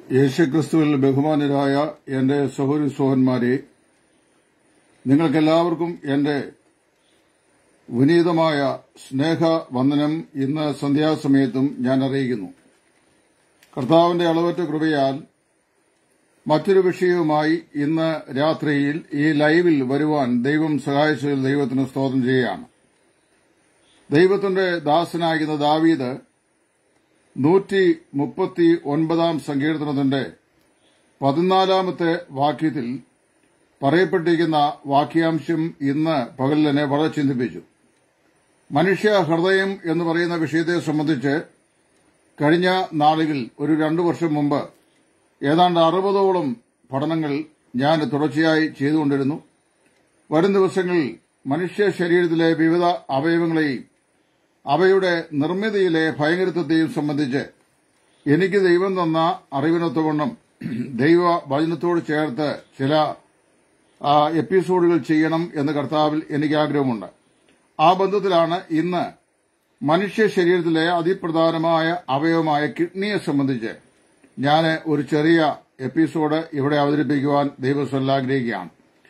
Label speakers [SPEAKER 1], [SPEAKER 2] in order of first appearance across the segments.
[SPEAKER 1] യേശുക്രിസ്തുവിൽ ബഹുമാനരായ എന്റെ സഹോദരി സഹോദരന്മാരെ, നിങ്ങൾക്കെല്ലാവർക്കും എന്റെ വിനീതമായ സ്നേഹവന്ദനം ഇന്ന് സന്ധ്യാസമയത്തും ഞാൻ അറിയിക്കുന്നു. കർത്താവിന്റെ അളവറ്റ കൃപയാൽ മറ്റൊരു വിഷയവുമായി ഇന്ന് രാത്രിയിൽ ഈ ലൈവിൽ വരുവാൻ ദൈവം സഹായിച്ചതിൽ ദൈവത്തിന് സ്തോത്രം ചെയ്യുകയാണ്. ദൈവത്തിന്റെ ദാസനായിരുന്ന ദാവീദ് 139 സങ്കീർത്തനത്തിന്റെ 14 വാക്യത്തിൽ പറയപ്പെട്ടിരിക്കുന്ന വാക്യാംശം ഇന്ന് പകലിൽ എന്നെ വളരെ ചിന്തിപ്പിച്ചു. മനുഷ്യ ഹൃദയം എന്ന് പറയുന്ന വിഷയത്തെ സംബന്ധിച്ച് കഴിഞ്ഞ നാളുകളിൽ ഒരു 2 വർഷം മുമ്പ് ഏതാണ്ട് 60ഓളം പഠനങ്ങൾ ഞാൻ തുടർച്ചയായി ചെയ്തുകൊണ്ടിരുന്നു. വരും ദിവസങ്ങളിൽ മനുഷ്യ ശരീരത്തിലെ വിവിധ അവയവങ്ങളെയും അവയുടെ നിർമ്മിതിയിലെ ഭയങ്കരത്വത്തെയും സംബന്ധിച്ച് എനിക്ക് ദൈവം തന്ന അറിവിനൊത്തവണ്ണം ദൈവ വചനത്തോട് ചേർത്ത് ചില എപ്പിസോഡുകൾ ചെയ്യണം എന്ന് കർത്താവിൽ എനിക്ക് ആഗ്രഹമുണ്ട്. ആ ബന്ധത്തിലാണ് ഇന്ന് മനുഷ്യ ശരീരത്തിലെ അതിപ്രധാനമായ അവയവമായ കിഡ്നിയെ സംബന്ധിച്ച് ഞാൻ ഒരു ചെറിയ എപ്പിസോഡ് ഇവിടെ അവതരിപ്പിക്കുവാൻ ദൈവം ആഗ്രഹിക്കുകയാണ്.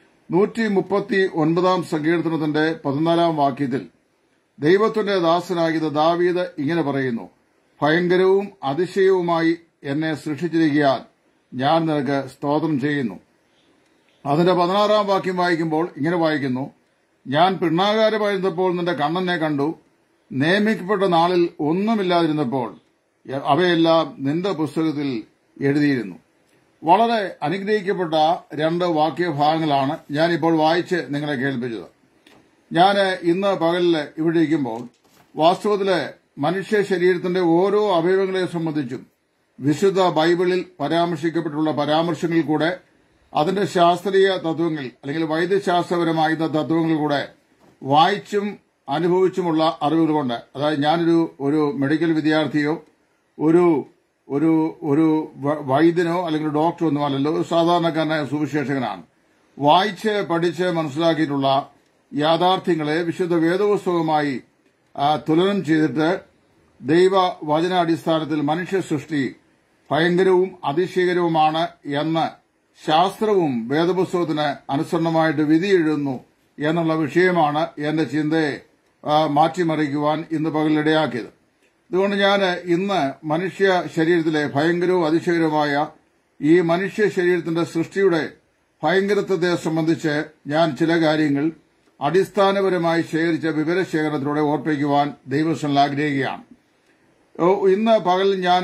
[SPEAKER 1] 139 സങ്കീർത്തനത്തിന്റെ 14 വാക്യത്തിൽ ദൈവത്തിന്റെ ദാസനാകിയ ദാവീദ് ഇങ്ങനെ പറയുന്നു: ഭയങ്കരവും അതിശയവുമായി എന്നെ സൃഷ്ടിച്ചിരിക്കാൻ ഞാൻ നിനക്ക് സ്തോത്രം ചെയ്യുന്നു. അതിന്റെ 16 വാക്യം വായിക്കുമ്പോൾ ഇങ്ങനെ വായിക്കുന്നു: ഞാൻ പിണ്ണാകാരമായിരുന്നപ്പോൾ നിന്റെ കണ്ണെന്നെ കണ്ടു, നിയമിക്കപ്പെട്ട നാളിൽ ഒന്നുമില്ലാതിരുന്നപ്പോൾ അവയെല്ലാം നിന്റെ പുസ്തകത്തിൽ എഴുതിയിരുന്നു. വളരെ അനുഗ്രഹിക്കപ്പെട്ട 2 വാക്യഭാഗങ്ങളാണ് ഞാനിപ്പോൾ വായിച്ച് നിങ്ങളെ കേൾപ്പിച്ചത്. ഞാൻ ഇന്ന് പകലിൽ ഇവിടെ ഇരിക്കുമ്പോൾ വാസ്തവത്തില് മനുഷ്യ ശരീരത്തിന്റെ ഓരോ അവയവങ്ങളെ സംബന്ധിച്ചും വിശുദ്ധ ബൈബിളിൽ പരാമർശിക്കപ്പെട്ടുള്ള പരാമർശങ്ങളിൽ കൂടെ അതിന്റെ ശാസ്ത്രീയ തത്വങ്ങൾ അല്ലെങ്കിൽ വൈദ്യശാസ്ത്രപരമായിരുന്ന തത്വങ്ങളിൽ കൂടെ വായിച്ചും അനുഭവിച്ചുമുള്ള അറിവുകൾ കൊണ്ട്, അതായത് ഞാനൊരു മെഡിക്കൽ വിദ്യാർത്ഥിയോ ഒരു വൈദ്യനോ അല്ലെങ്കിൽ ഡോക്ടറോ ഒന്നുമല്ലല്ലോ, ഒരു സാധാരണക്കാരനായ സുവിശേഷകനാണ്. വായിച്ച് പഠിച്ച് മനസ്സിലാക്കിയിട്ടുള്ള യാഥാർത്ഥ്യങ്ങളെ വിശുദ്ധ വേദപുസ്തകവുമായി തുലനം ചെയ്തിട്ട് ദൈവ വചനാടിസ്ഥാനത്തിൽ മനുഷ്യ സൃഷ്ടി ഭയങ്കരവും അതിശയകരവുമാണ് എന്ന് ശാസ്ത്രവും വേദപുസ്തകത്തിന് അനുസരണമായിട്ട് വിധി എഴുതുന്നു എന്നുള്ള വിഷയമാണ് എന്റെ ചിന്തയെ മാറ്റിമറിക്കുവാൻ ഇന്ന് പകലിടയാക്കിയത്. അതുകൊണ്ട് ഞാൻ ഇന്ന് മനുഷ്യ ശരീരത്തിലെ ഭയങ്കരവും അതിശയകരവുമായ ഈ മനുഷ്യ ശരീരത്തിന്റെ സൃഷ്ടിയുടെ ഭയങ്കരത്വത്തെ സംബന്ധിച്ച് ഞാൻ ചില കാര്യങ്ങൾ അടിസ്ഥാനപരമായി ശേഖരിച്ച വിവരശേഖരണത്തിലൂടെ ഓർപ്പിക്കുവാൻ ദൈവം ആഗ്രഹിക്കുകയാണ്. ഇന്ന് പകലിൽ ഞാൻ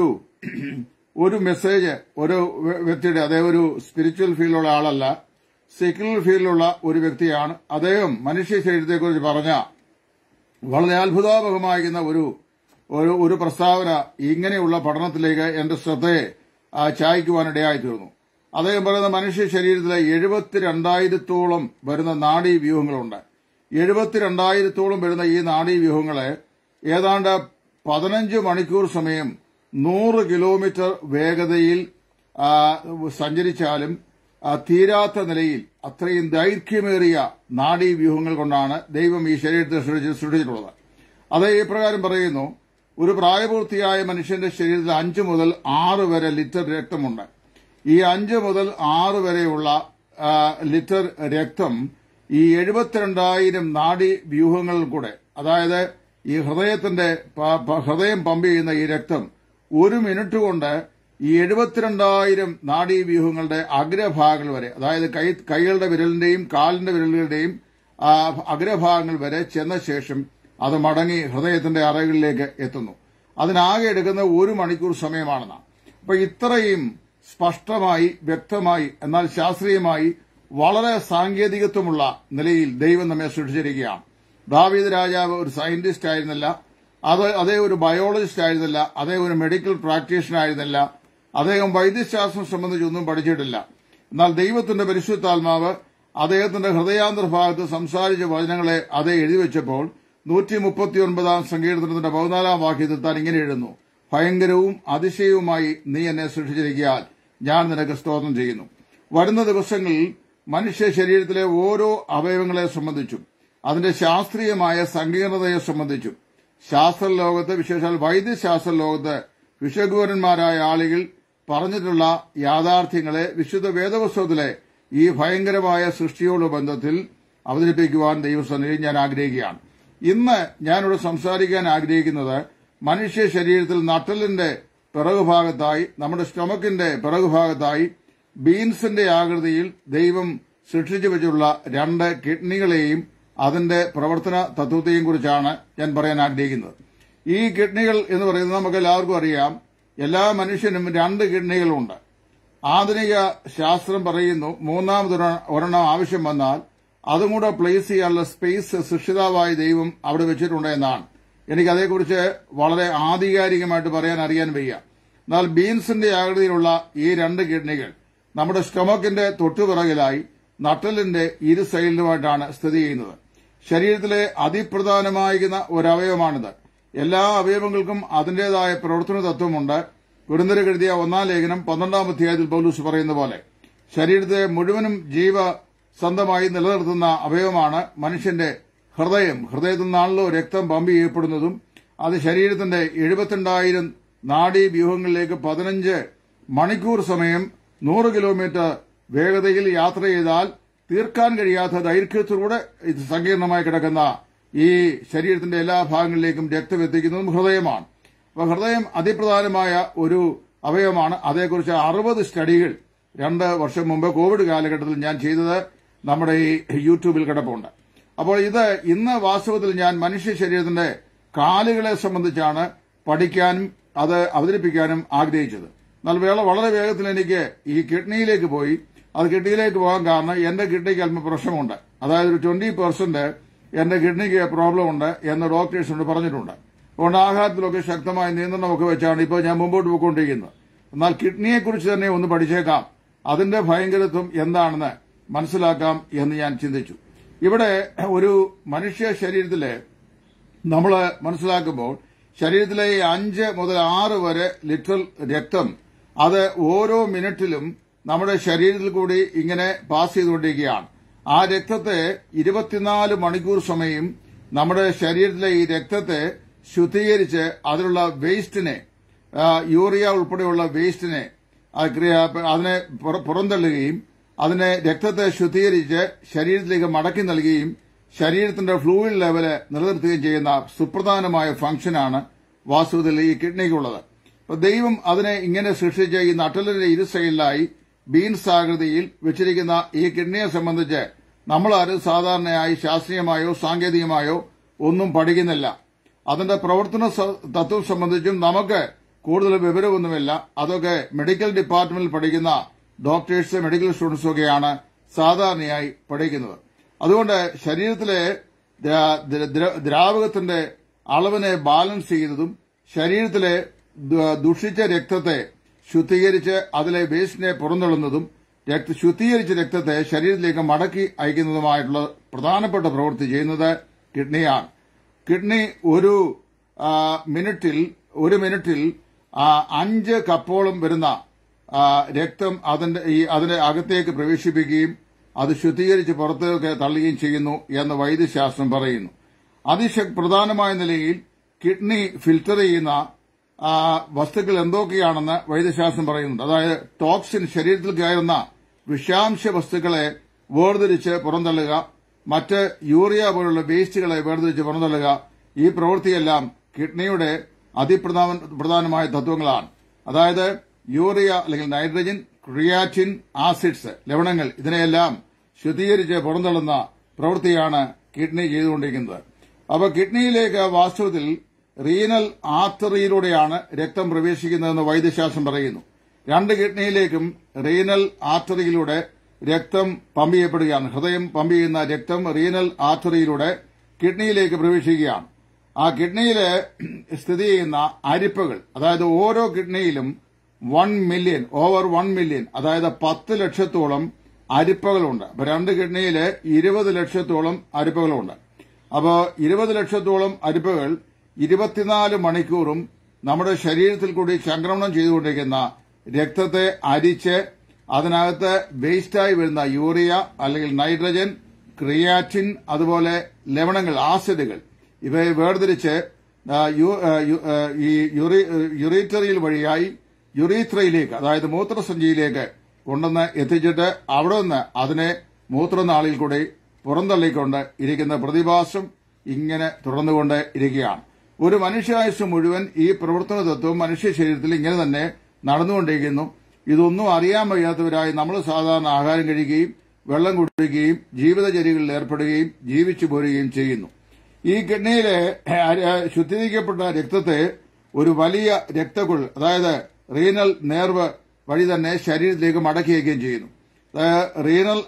[SPEAKER 1] ഒരു മെസ്സേജ് ഒരു വ്യക്തിയുടെ, അദ്ദേഹം ഒരു സ്പിരിച്വൽ ഫീൽഡിലുള്ള ആളല്ല, സെക്യുലർ ഫീൽഡിലുള്ള ഒരു വ്യക്തിയാണ്. അദ്ദേഹം മനുഷ്യ ശരീരത്തെക്കുറിച്ച് പറഞ്ഞ വളരെ അത്ഭുതാവഹമായിരുന്ന ഒരു പ്രസ്താവന ഇങ്ങനെയുള്ള പഠനത്തിലേക്ക് എന്റെ ശ്രദ്ധയെ ചായ്ക്കുവാനിടയായിത്തീർന്നു. അദ്ദേഹം പറയുന്ന മനുഷ്യ ശരീരത്തിലെ 72,000-ഓളം വരുന്ന നാഡീവ്യൂഹങ്ങളുണ്ട്. 72,000-ഓളം വരുന്ന ഈ നാഡീവ്യൂഹങ്ങളെ ഏതാണ്ട് 15 മണിക്കൂർ സമയം 100 കിലോമീറ്റർ വേഗതയിൽ സഞ്ചരിച്ചാലും തീരാത്ത നിലയിൽ അത്രയും ദൈർഘ്യമേറിയ നാഡീവ്യൂഹങ്ങൾ കൊണ്ടാണ് ദൈവം ഈ ശരീരത്തെ സൃഷ്ടിച്ചിട്ടുള്ളത്. അത് ഇപ്രകാരം പറയുന്നു: ഒരു പ്രായപൂർത്തിയായ മനുഷ്യന്റെ ശരീരത്തിൽ 5 മുതൽ 6 വരെ ലിറ്റർ രക്തമുണ്ട്. ഈ 5 മുതൽ 6 വരെയുള്ള ലിറ്റർ രക്തം ഈ 72,000 നാഡീവ്യൂഹങ്ങളിൽ കൂടെ, അതായത് ഈ ഹൃദയം പമ്പ് ചെയ്യുന്ന ഈ രക്തം 1 മിനിറ്റ് കൊണ്ട് ഈ 72,000 നാഡീവ്യൂഹങ്ങളുടെ അഗ്രഭാഗങ്ങൾ വരെ, അതായത് കൈകളുടെ വിരലിന്റെയും കാലിന്റെ വിരലുകളുടെയും അഗ്രഭാഗങ്ങൾ വരെ ചെന്ന ശേഷം അത് മടങ്ങി ഹൃദയത്തിന്റെ അറകളിലേക്ക് എത്തുന്നു. അതിനാകെ എടുക്കുന്ന 1 മണിക്കൂർ സമയമാണെന്നാണ്. അപ്പൊ ഇത്രയും സ്പഷ്ടമായി, വ്യക്തമായി, എന്നാൽ ശാസ്ത്രീയമായി വളരെ സാങ്കേതികത്വമുള്ള നിലയിൽ ദൈവം നമ്മെ സൃഷ്ടിച്ചിരിക്കുകയാണ്. ദാവീദ് രാജാവ് ഒരു സയന്റിസ്റ്റ് ആയിരുന്നില്ല, അദ്ദേഹം ഒരു ബയോളജിസ്റ്റ് ആയിരുന്നില്ല, അദ്ദേഹം ഒരു മെഡിക്കൽ പ്രാക്ടീഷണർ ആയിരുന്നില്ല, അദ്ദേഹം വൈദ്യശാസ്ത്രം സംബന്ധിച്ചൊന്നും പഠിച്ചിട്ടില്ല. എന്നാൽ ദൈവത്തിന്റെ പരിശുദ്ധാത്മാവ് അദ്ദേഹത്തിന്റെ ഹൃദയാന്തർഭാഗത്ത് സംസാരിച്ച വചനങ്ങളെ അതേ എഴുതിവെച്ചപ്പോൾ 139 സങ്കീർത്തനത്തിന്റെ 14 വാക്യത്തിൽ താൻ ഇങ്ങനെ എഴുതുന്നു: ഭയങ്കരവും അതിശയവുമായി നീ എന്നെ സൃഷ്ടിച്ചിരിക്കാൻ ഞാൻ നിനക്ക് സ്തോത്രം ചെയ്യുന്നു. വരുന്ന ദിവസങ്ങളിൽ മനുഷ്യ ശരീരത്തിലെ ഓരോ അവയവങ്ങളെ സംബന്ധിച്ചും അതിന്റെ ശാസ്ത്രീയമായ സങ്കീർണതയെ സംബന്ധിച്ചും ശാസ്ത്രലോകത്ത്, വിശേഷാൽ വൈദ്യശാസ്ത്ര ലോകത്ത് വിശേഷജ്ഞന്മാരായ ആളുകൾ പറഞ്ഞിട്ടുള്ള യാഥാർത്ഥ്യങ്ങളെ വിശുദ്ധ വേദപുസ്തകത്തിലെ ഈ ഭയങ്കരമായ സൃഷ്ടിയോടുള്ള ബന്ധത്തിൽ അവതരിപ്പിക്കുവാൻ ദൈവസന്നിധിയിൽ ഞാൻ ആഗ്രഹിക്കുകയാണ്. ഇന്ന് ഞാനിവിടെ സംസാരിക്കാൻ ആഗ്രഹിക്കുന്നത് മനുഷ്യ ശരീരത്തിൽ നട്ടലിന്റെ പിറകുഭാഗത്തായി, നമ്മുടെ സ്റ്റൊമക്കിന്റെ പിറകുഭാഗത്തായി ബീൻസിന്റെ ആകൃതിയിൽ ദൈവം സൃഷ്ടിച്ചു വെച്ചുള്ള 2 കിഡ്നികളെയും അതിന്റെ പ്രവർത്തന തത്വത്തെയും കുറിച്ചാണ് ഞാൻ പറയാൻ ആഗ്രഹിക്കുന്നത്. ഈ കിഡ്നികൾ എന്ന് പറയുന്നത് നമുക്ക് എല്ലാവർക്കും അറിയാം. എല്ലാ മനുഷ്യനും 2 കിഡ്നികളുണ്ട്. ആധുനിക ശാസ്ത്രം പറയുന്നു 3-ാമതൊരെണ്ണം ആവശ്യം വന്നാൽ അതും കൂടെ പ്ലേസ് ചെയ്യാനുള്ള സ്പേസ് സൃഷ്ടിതാവായ ദൈവം അവിടെ വെച്ചിട്ടുണ്ട് എന്നാണ്. എനിക്കതേക്കുറിച്ച് വളരെ ആധികാരികമായിട്ട് അറിയാൻ വയ്യ. എന്നാൽ ബീൻസിന്റെ ആകൃതിയിലുള്ള ഈ 2 കിഡ്നികൾ നമ്മുടെ സ്റ്റൊമക്കിന്റെ തൊട്ടുപിറകിലായി നട്ടലിന്റെ ഇരു സൈഡിലുമായിട്ടാണ് സ്ഥിതി ചെയ്യുന്നത്. ശരീരത്തിലെ അതിപ്രധാനമായിരിക്കുന്ന ഒരവയവമാണിത്. എല്ലാ അവയവങ്ങൾക്കും അതിന്റേതായ പ്രവർത്തന തത്വമുണ്ട്. കൊരിന്ത്യർക്ക് എഴുതിയ 1-ാം ലേഖനം 12-ാം അധ്യായത്തിൽ പൗലോസ് പറയുന്ന പോലെ ശരീരത്തെ മുഴുവനും ജീവസന്ധമായി നിലനിർത്തുന്ന അവയവമാണ് മനുഷ്യന്റെ ഹൃദയം. ഹൃദയത്തിൽ നിന്നാണല്ലോ രക്തം പമ്പ് ചെയ്യപ്പെടുന്നതും. അത് ശരീരത്തിന്റെ 72,000 നാഡീവ്യൂഹങ്ങളിലേക്ക് 15 മണിക്കൂർ സമയം 100 കിലോമീറ്റർ വേഗതയിൽ യാത്ര ചെയ്താൽ തീർക്കാൻ കഴിയാത്ത ദൈർഘ്യത്തിലൂടെ ഇത് സങ്കീർണമായി കിടക്കുന്ന ഈ ശരീരത്തിന്റെ എല്ലാ ഭാഗങ്ങളിലേക്കും രക്തം എത്തിക്കുന്നതും ഹൃദയമാണ്. അപ്പോൾ ഹൃദയം അതിപ്രധാനമായ ഒരു അവയവമാണ്. അതേക്കുറിച്ച് 60 സ്റ്റഡികൾ 2 വർഷം മുമ്പ് കോവിഡ് കാലഘട്ടത്തിൽ ഞാൻ ചെയ്തത് നമ്മുടെ ഈ യൂട്യൂബിൽ കിടപ്പുണ്ട്. അപ്പോൾ ഇത് ഇന്ന് വാസ്തവത്തിൽ ഞാൻ മനുഷ്യ ശരീരത്തിന്റെ കാലുകളെ സംബന്ധിച്ചാണ് പഠിക്കാനും അത് അവതരിപ്പിക്കാനും ആഗ്രഹിച്ചത്. എന്നാൽ വളരെ വേഗത്തിൽ എനിക്ക് ഈ കിഡ്നിയിലേക്ക് പോയി. അത് കിഡ്നിയിലേക്ക് പോകാൻ കാരണം എന്റെ കിഡ്നിക്ക് അല്പം പ്രശ്നമുണ്ട്. അതായത് ഒരു 20% എന്റെ കിഡ്നിക്ക് പ്രോബ്ലം ഉണ്ട് എന്ന് ഡോക്ടേഴ്സിനോട് പറഞ്ഞിട്ടുണ്ട്. അതുകൊണ്ട് ആഹാരത്തിലൊക്കെ ശക്തമായ നിയന്ത്രണമൊക്കെ വെച്ചാണ് ഇപ്പോൾ ഞാൻ മുമ്പോട്ട് പോയിക്കൊണ്ടിരിക്കുന്നത്. എന്നാൽ കിഡ്നിയെക്കുറിച്ച് തന്നെ ഒന്ന് പഠിച്ചേക്കാം, അതിന്റെ ഭയങ്കരത്വം എന്താണെന്ന് മനസ്സിലാക്കാം എന്ന് ഞാൻ ചിന്തിച്ചു. ഇവിടെ ഒരു മനുഷ്യ ശരീരത്തിലെ നമ്മൾ മനസ്സിലാക്കുമ്പോൾ ശരീരത്തിലെ 5 മുതൽ 6 വരെ ലിറ്റർ രക്തം അത് ഓരോ മിനിറ്റിലും നമ്മുടെ ശരീരത്തിൽ കൂടി ഇങ്ങനെ പാസ് ചെയ്തുകൊണ്ടിരിക്കുകയാണ്. ആ രക്തത്തെ 24 മണിക്കൂർ സമയം നമ്മുടെ ശരീരത്തിലെ ഈ രക്തത്തെ ശുദ്ധീകരിച്ച് അതിലുള്ള വേസ്റ്റിനെ, യൂറിയ ഉൾപ്പെടെയുള്ള വേസ്റ്റിനെ അതിനെ പുറന്തള്ളുകയും അതിനെ രക്തത്തെ ശുദ്ധീകരിച്ച് ശരീരത്തിലേക്ക് മടക്കി നൽകുകയും ശരീരത്തിന്റെ ഫ്ലൂയിഡ് ലെവല് നിലനിർത്തുകയും ചെയ്യുന്ന സുപ്രധാനമായ ഫംഗ്ഷനാണ് വാസ്തവത്തിൽ ഈ കിഡ്നിക്കുള്ളത്. ദൈവം അതിനെ ഇങ്ങനെ സൃഷ്ടിച്ച് ഈ നട്ടലിന്റെ ഇരു സൈഡിലായി ബീൻസ് ആകൃതിയിൽ വെച്ചിരിക്കുന്ന ഈ കിഡ്നിയെ സംബന്ധിച്ച് നമ്മളാരും സാധാരണയായി ശാസ്ത്രീയമായോ സാങ്കേതികമായോ ഒന്നും പഠിക്കുന്നില്ല. അതിന്റെ പ്രവർത്തന തത്വം സംബന്ധിച്ചും നമുക്ക് കൂടുതൽ വിവരമൊന്നുമില്ല. അതൊക്കെ മെഡിക്കൽ ഡിപ്പാർട്ട്മെന്റിൽ പഠിക്കുന്ന ഡോക്ടേഴ്സ്, മെഡിക്കൽ സ്റ്റുഡൻസും ഒക്കെയാണ് സാധാരണയായി പഠിക്കുന്നത്. അതുകൊണ്ട് ശരീരത്തിലെ ദ്രാവകത്തിന്റെ അളവിനെ ബാലൻസ് ചെയ്യുന്നതും ശരീരത്തിലെ ദുഷിച്ച രക്തത്തെ ശുദ്ധീകരിച്ച് അതിലെ വേസ്റ്റിനെ പുറന്തള്ളുന്നതും ശുദ്ധീകരിച്ച രക്തത്തെ ശരീരത്തിലേക്ക് മടക്കി അയക്കുന്നതുമായിട്ടുള്ള പ്രധാനപ്പെട്ട പ്രവൃത്തി ചെയ്യുന്നത് കിഡ്നിയാണ്. കിഡ്നി ഒരു മിനിറ്റിൽ 5 കപ്പോളം വരുന്ന രക്തം അതിന്റെ അകത്തേക്ക് പ്രവേശിപ്പിക്കുകയും അത് ശുദ്ധീകരിച്ച് പുറത്തേക്ക് തള്ളുകയും ചെയ്യുന്നു എന്ന് വൈദ്യശാസ്ത്രം പറയുന്നു. പ്രധാനമായ നിലയിൽ കിഡ്നി ഫിൽറ്റർ ചെയ്യുന്ന വസ്തുക്കൾ എന്തൊക്കെയാണെന്ന് വൈദ്യശാസ്ത്രം പറയുന്നുണ്ട്. അതായത് ടോക്സിൻ, ശരീരത്തിൽ കയറുന്ന വിഷാംശ വസ്തുക്കളെ വേർതിരിച്ച് പുറന്തള്ളുക, മറ്റ് യൂറിയ പോലുള്ള വേസ്റ്റുകളെ വേർതിരിച്ച് പുറന്തള്ളുക. ഈ പ്രവൃത്തിയെല്ലാം കിഡ്നിയുടെ അതിപ്രധാനമായ തത്വങ്ങളാണ്. അതായത് യൂറിയ അല്ലെങ്കിൽ നൈട്രജൻ, ക്രിയാറ്റിൻ, ആസിഡ്സ്, ലവണങ്ങൾ, ഇതിനെയെല്ലാം ശുദ്ധീകരിച്ച് പുറന്തള്ളുന്ന പ്രവൃത്തിയാണ് കിഡ്നി ചെയ്തുകൊണ്ടിരിക്കുന്നത്. അപ്പോൾ കിഡ്നിയിലേക്ക് വാസ്തവത്തിൽ റീനൽ ആർട്ടറിയിലൂടെയാണ് രക്തം പ്രവേശിക്കുന്നതെന്ന് വൈദ്യശാസ്ത്രം പറയുന്നു. 2 കിഡ്നിയിലേക്കും റീനൽ ആർട്ടറിയിലൂടെ രക്തം പമ്പ് ചെയ്യപ്പെടുകയാണ്. ഹൃദയം പമ്പ് ചെയ്യുന്ന രക്തം റീനൽ ആർട്ടറിയിലൂടെ കിഡ്നിയിലേക്ക് പ്രവേശിക്കുകയാണ്. ആ കിഡ്നിയിൽ സ്ഥിതി ചെയ്യുന്ന അരിപ്പകൾ, അതായത് ഓരോ കിഡ്നിയിലും 1 മില്യൺ, ഓവർ 1 മില്യൺ, അതായത് 10 ലക്ഷത്തോളം അരിപ്പകളുണ്ട്. അപ്പൊ 2 കിഡ്നിയിൽ 20 ലക്ഷത്തോളം അരിപ്പകളുണ്ട്. അപ്പോൾ 20 ലക്ഷത്തോളം അരിപ്പകൾ 24 മണിക്കൂറും നമ്മുടെ ശരീരത്തിൽ കൂടി ചംക്രമണം ചെയ്തുകൊണ്ടിരിക്കുന്ന രക്തത്തെ അരിച്ച് അതിനകത്ത് വേസ്റ്റായി വരുന്ന യൂറിയ അല്ലെങ്കിൽ നൈട്രജൻ, ക്രിയാറ്റിൻ, അതുപോലെ ലവണങ്ങൾ, ആസിഡുകൾ, ഇവയെ വേർതിരിച്ച് ഈ യുറീറ്ററിയിൽ വഴിയായി യുറീത്രയിലേക്ക്, അതായത് മൂത്രസഞ്ചിയിലേക്ക് കൊണ്ടുവന്ന് എത്തിച്ചിട്ട് അവിടെ നിന്ന് അതിനെ മൂത്രനാളിൽ കൂടി പുറന്തള്ളിക്കൊണ്ട് ഇരിക്കുന്ന പ്രതിഭാസം ഇങ്ങനെ തുടർന്നുകൊണ്ട് ഇരിക്കുകയാണ്. ഒരു മനുഷ്യായുസ് മുഴുവൻ ഈ പ്രവർത്തന തത്വം മനുഷ്യ ശരീരത്തിൽ ഇങ്ങനെ തന്നെ നടന്നുകൊണ്ടിരിക്കുന്നു. ഇതൊന്നും അറിയാൻ വയ്യാത്തവരായി നമ്മൾ സാധാരണ ആഹാരം കഴിക്കുകയും വെള്ളം കുടിക്കുകയും ജീവിതചര്യകളിൽ ഏർപ്പെടുകയും ജീവിച്ചു പോരുകയും ചെയ്യുന്നു. ഈ കിഡ്നിയിലെ ശുദ്ധീകരിക്കപ്പെട്ട രക്തത്തെ ഒരു വലിയ രക്തക്കുഴൽ, അതായത് റീനൽ നേർവ് വഴി തന്നെ ശരീരത്തിലേക്ക് മടക്കി വയ്ക്കുകയും ചെയ്യുന്നു. റീനൽ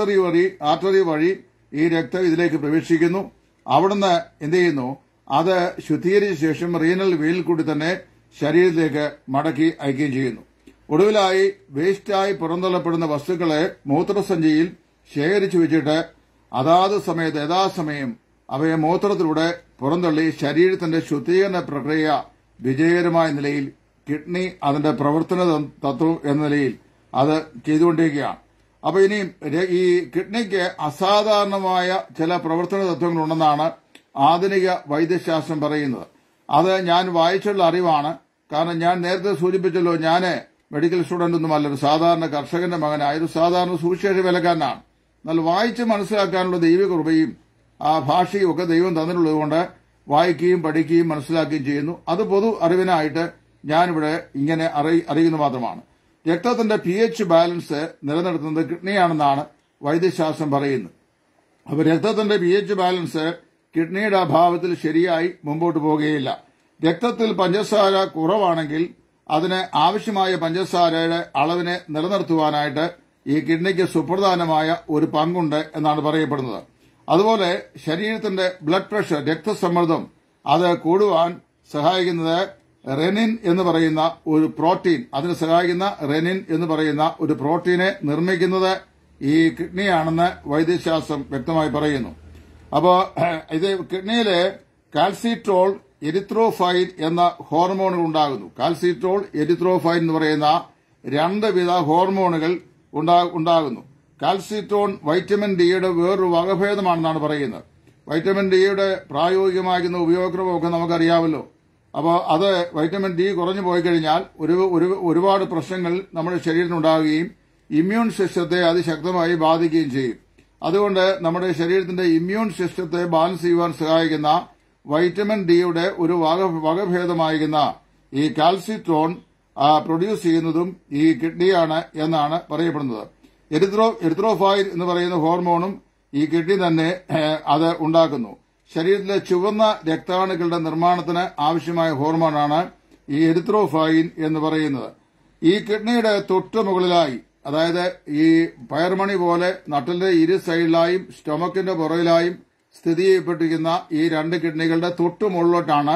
[SPEAKER 1] ആർട്ടറി വഴി ഈ രക്തം ഇതിലേക്ക് പ്രവേശിക്കുന്നു. അവിടുന്ന് എന്ത് ചെയ്യുന്നു? അത് ശുദ്ധീകരിച്ച ശേഷം റീനൽ വെയിൽ കൂടി തന്നെ ശരീരത്തിലേക്ക് മടക്കി അയക്കുകയും ചെയ്യുന്നു. ഒടുവിലായി വേസ്റ്റായി പുറന്തള്ളപ്പെടുന്ന വസ്തുക്കളെ മൂത്രസഞ്ചിയിൽ ശേഖരിച്ചു വെച്ചിട്ട് അതാത് സമയത്ത് യഥാസമയം അവയെ മൂത്രത്തിലൂടെ പുറന്തള്ളി ശരീരത്തിന്റെ ശുദ്ധീകരണ പ്രക്രിയ വിജയകരമായ നിലയിൽ കിഡ്നി അതിന്റെ പ്രവർത്തന തത്വം എന്ന നിലയിൽ അത് ചെയ്തുകൊണ്ടിരിക്കുകയാണ്. അപ്പൊ ഇനിയും ഈ കിഡ്നിക്ക് അസാധാരണമായ ചില പ്രവർത്തന തത്വങ്ങളുണ്ടെന്നാണ് ആധുനിക വൈദ്യശാസ്ത്രം പറയുന്നത്. അത് ഞാൻ വായിച്ചുള്ള അറിവാണ്. കാരണം ഞാൻ നേരത്തെ സൂചിപ്പിച്ചല്ലോ, ഞാൻ മെഡിക്കൽ സ്റ്റുഡന്റ് ഒന്നുമല്ല, ഒരു സാധാരണ കർഷകന്റെ മകനായ ഒരു സാധാരണ സുവിശേഷ വേലക്കാരനാണ്. എന്നാൽ വായിച്ച് മനസ്സിലാക്കാനുള്ള ദൈവകൃപയും ആ ഭാഷയും ഒക്കെ ദൈവം തന്നിട്ടുള്ളതുകൊണ്ട് വായിക്കുകയും പഠിക്കുകയും മനസ്സിലാക്കുകയും ചെയ്യുന്നു. അത് പൊതു അറിവിനായിട്ട് ഞാനിവിടെ ഇങ്ങനെ അറിയുന്നു മാത്രമാണ്. രക്തത്തിന്റെ pH ബാലൻസ് നിലനിർത്തുന്നത് കിഡ്നിയാണെന്നാണ് വൈദ്യശാസ്ത്രം പറയുന്നത്. അപ്പോൾ രക്തത്തിന്റെ pH ബാലൻസ് കിഡ്നിയുടെ അഭാവത്തിൽ ശരിയായി മുമ്പോട്ട് പോകുകയില്ല. രക്തത്തിൽ പഞ്ചസാര കുറവാണെങ്കിൽ അതിന് ആവശ്യമായ പഞ്ചസാരയുടെ അളവിനെ നിലനിർത്തുവാനായിട്ട് ഈ കിഡ്നിക്ക് സുപ്രധാനമായ ഒരു പങ്കുണ്ട് എന്നാണ് പറയപ്പെടുന്നത്. അതുപോലെ ശരീരത്തിന്റെ ബ്ലഡ് പ്രഷർ, രക്തസമ്മർദ്ദം അത് കൂടുവാൻ സഹായിക്കുന്നത് റെനിൻ എന്ന് പറയുന്ന ഒരു പ്രോട്ടീൻ, അതിന് സഹായിക്കുന്ന റെനിൻ എന്ന് പറയുന്ന ഒരു പ്രോട്ടീനെ നിർമ്മിക്കുന്നത് ഈ കിഡ്നിയാണെന്ന് വൈദ്യശാസ്ത്രം വ്യക്തമായി പറയുന്നു. അപ്പോൾ ഇത് കിഡ്നിയിലെ കാൽസിട്രോൾ, എരിത്രോഫൈൻ എന്ന ഹോർമോണുകൾ ഉണ്ടാകുന്നു. കാൽസിട്രോൾ, എരിത്രോഫൈൻ എന്ന് പറയുന്ന രണ്ട് വിധ ഹോർമോണുകൾ ഉണ്ടാകുന്നു. കാൽസിട്രോൺ വൈറ്റമിൻ ഡിയുടെ വേറൊരു വകഭേദമാണെന്നാണ് പറയുന്നത്. വൈറ്റമിൻ ഡിയുടെ പ്രായോഗികമാകുന്ന ഉപയോഗമൊക്കെ നമുക്കറിയാമല്ലോ. അപ്പോൾ അത് വൈറ്റമിൻ ഡി കുറഞ്ഞു പോയി കഴിഞ്ഞാൽ ഒരുപാട് പ്രശ്നങ്ങൾ നമ്മുടെ ശരീരത്തിനുണ്ടാകുകയും ഇമ്മ്യൂൺ സിസ്റ്റത്തെ അതിശക്തമായി ബാധിക്കുകയും ചെയ്യും. അതുകൊണ്ട് നമ്മുടെ ശരീരത്തിന്റെ ഇമ്മ്യൂൺ സിസ്റ്റത്തെ ബാലൻസ് ചെയ്യുവാൻ സഹായിക്കുന്ന വൈറ്റമിൻ ഡിയുടെ ഒരു വകഭേദമായിരിക്കുന്ന ഈ കാൽസിട്രോൺ പ്രൊഡ്യൂസ് ചെയ്യുന്നതും ഈ കിഡ്നിയാണ് എന്നാണ് പറയപ്പെടുന്നത്. എരിത്രോഫൈൻ എന്ന് പറയുന്ന ഹോർമോണും ഈ കിഡ്നി തന്നെ അത് ഉണ്ടാക്കുന്നു. ശരീരത്തിലെ ചുവന്ന രക്താണുക്കളുടെ നിർമ്മാണത്തിന് ആവശ്യമായ ഹോർമോണാണ് ഈ എരിത്രോഫൈൻ എന്ന് പറയുന്നത്. ഈ കിഡ്നിയുടെ തൊട്ടു മുകളിലായി, അതായത് ഈ പയർമണി പോലെ നട്ടലിന്റെ ഇരു സൈഡിലായും സ്റ്റൊമക്കിന്റെ പുറകിലായും സ്ഥിതി ചെയ്യപ്പെട്ടിരിക്കുന്ന ഈ രണ്ട് കിഡ്നികളുടെ തൊട്ടു മുകളിലോട്ടാണ്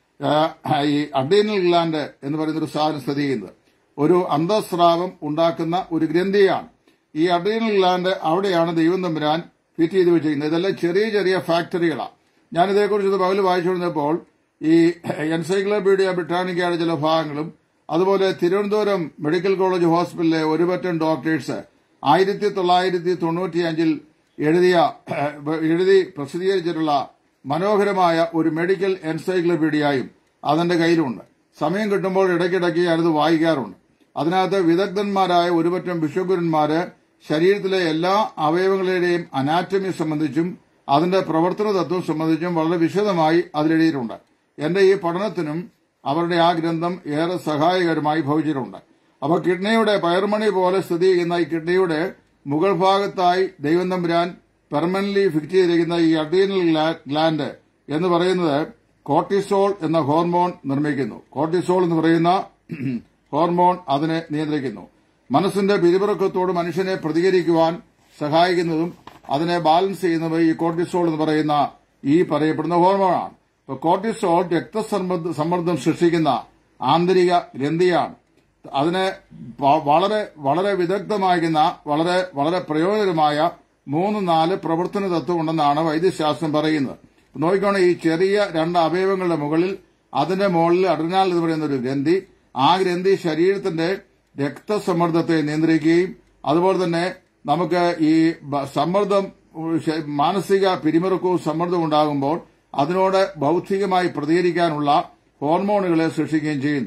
[SPEAKER 1] ഈ അഡ്രീനൽ ഗ്ലാൻഡ് എന്ന് പറയുന്ന ഒരു സാധനം സ്ഥിതി ചെയ്യുന്നത്. ഒരു അന്തസ്രാവം ഉണ്ടാക്കുന്ന ഒരു ഗ്രന്ഥിയാണ് ഈ അഡ്രീനൽ ഗ്ലാൻഡ്. അവിടെയാണ് ദൈവം തമ്പുരാൻ ഫിറ്റ് ചെയ്ത് വെച്ചിരിക്കുന്നത്. ഇതെല്ലാം ചെറിയ ചെറിയ ഫാക്ടറികളാണ്. ഞാനിതേക്കുറിച്ച് പകൽ വായിച്ചുകൊണ്ടിരുന്നപ്പോൾ ഈ എൻസൈക്ലോപീഡിയ ബ്രിട്ടാനിക്കയുടെ ചില ഭാഗങ്ങളും അതുപോലെ തിരുവനന്തപുരം മെഡിക്കൽ കോളേജ് ഹോസ്പിറ്റലിലെ ഒരുപറ്റം ഡോക്ടേഴ്സ് 1995 എഴുതി പ്രസിദ്ധീകരിച്ചിട്ടുള്ള മനോഹരമായ ഒരു മെഡിക്കൽ എൻസൈക്ലോപീഡിയയും അതിന്റെ കയ്യിലുണ്ട്. സമയം കിട്ടുമ്പോൾ ഇടയ്ക്കിടയ്ക്ക് ഞാനത് വായിക്കാറുണ്ട്. അതിനകത്ത് വിദഗ്ധന്മാരായ ഒരുപറ്റം ബിഷപ്പുരന്മാര് ശരീരത്തിലെ എല്ലാ അവയവങ്ങളുടെയും അനാറ്റമി സംബന്ധിച്ചും അതിന്റെ പ്രവർത്തന തത്വം സംബന്ധിച്ചും വളരെ വിശദമായി അതിലെഴുതിയിട്ടുണ്ട്. എന്റെ ഈ പഠനത്തിനും അവരുടെ ആ ഗ്രന്ഥം ഏറെ സഹായകരമായി ഭവിച്ചിട്ടുണ്ട്. അപ്പോൾ കിഡ്നിയുടെ പയർമണി പോലെ സ്ഥിതി ചെയ്യുന്ന ഈ കിഡ്നിയുടെ മുകൾ ഭാഗത്തായി ദൈവം തമ്പുരാൻ പെർമനന്റ്ലി ഫിക്സ് ചെയ്തിരിക്കുന്ന ഈ അഡ്രീനൽ ഗ്ലാൻഡ് എന്ന് പറയുന്നത് കോർട്ടിസോൾ എന്ന ഹോർമോൺ നിർമ്മിക്കുന്നു. കോർട്ടിസോൾ എന്ന് പറയുന്ന ഹോർമോൺ അതിനെ നിയന്ത്രിക്കുന്നു. മനസ്സിന്റെ പിരിമുറുക്കത്തോട് മനുഷ്യനെ പ്രതികരിക്കുവാൻ സഹായിക്കുന്നതും അതിനെ ബാലൻസ് ചെയ്യുന്നതും ഈ കോർട്ടിസോൾ എന്ന് പറയുന്ന ഈ പറയപ്പെടുന്ന ഹോർമോണാണ്. ഇപ്പോൾ കോർട്ടിസോൾ രക്തസമ്മർദ്ദം സൃഷ്ടിക്കുന്ന ആന്തരിക ഗ്രന്ഥിയാണ്. അതിന് വളരെ വളരെ വിദഗ്ധമാകുന്ന വളരെ വളരെ പ്രയോജനകരമായ 3-4 പ്രവർത്തന തത്വം ഉണ്ടെന്നാണ് വൈദ്യശാസ്ത്രം പറയുന്നത്. നോക്കിക്കോണെ, ഈ ചെറിയ രണ്ട് അവയവങ്ങളുടെ മുകളിൽ അതിന്റെ മുകളിൽ അഡ്രിനാൽ എന്ന് പറയുന്ന ഒരു ഗ്രന്ഥി, ആ ഗ്രന്ഥി ശരീരത്തിന്റെ രക്തസമ്മർദ്ദത്തെ നിയന്ത്രിക്കുകയും അതുപോലെ തന്നെ നമുക്ക് ഈ സമ്മർദ്ദം, മാനസിക പിരിമുറുക്കവും സമ്മർദ്ദവും ഉണ്ടാകുമ്പോൾ അതിനോട് ബൌദ്ധികമായി പ്രതികരിക്കാനുള്ള ഹോർമോണുകളെ സൃഷ്ടിക്കുകയും ചെയ്യുന്നു.